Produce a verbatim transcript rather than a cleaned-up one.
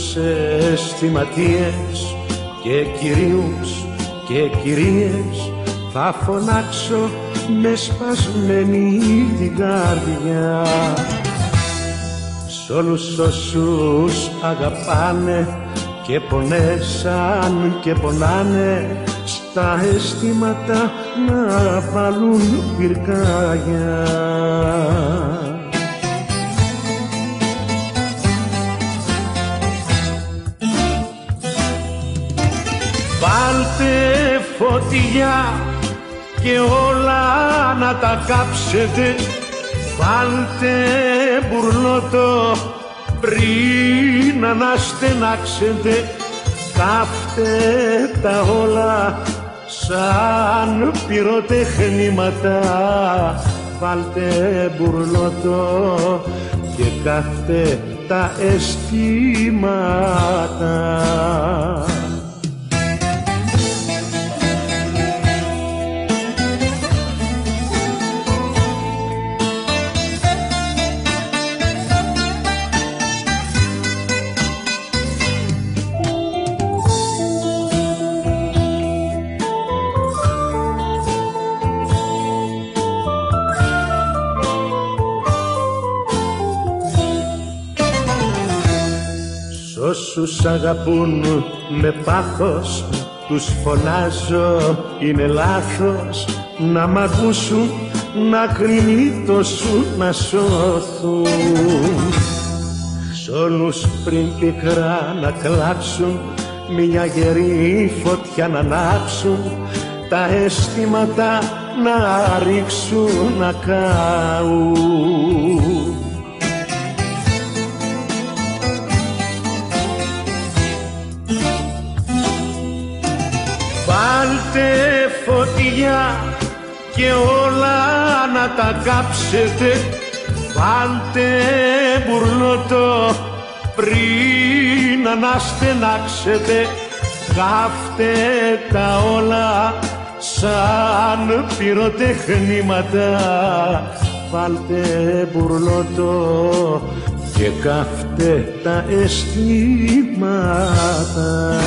τους αισθηματίες και κυρίους και κυρίες θα φωνάξω με σπασμένη την καρδιά. Σ' όλους όσους αγαπάνε και πονέσαν και πονάνε, στα αισθήματα να βάλουν πυρκάγια. Βάλτε φωτιά και όλα να τα κάψετε, βάλτε μπουρλότο πριν αναστενάξετε, κάφτε τα όλα σαν πυροτεχνήματα, βάλτε μπουρλότο και κάφτε τα αισθήματα. Όσους αγαπούν με πάθος τους φωνάζω είναι λάθος, να μ' ακούσουν να κρινίτωσουν να σώθουν. Σ' όλους πριν πικρά να κλάψουν, μια γερή φωτιά να ανάψουν, τα αισθήματα να ρίξουν να κάουν. Βάλτε φωτιά και όλα να τα κάψετε, βάλτε μπουρλότο πριν αναστενάξετε, κάφτε τα όλα σαν πυροτεχνήματα, βάλτε μπουρλότο και κάφτε τα αισθήματα.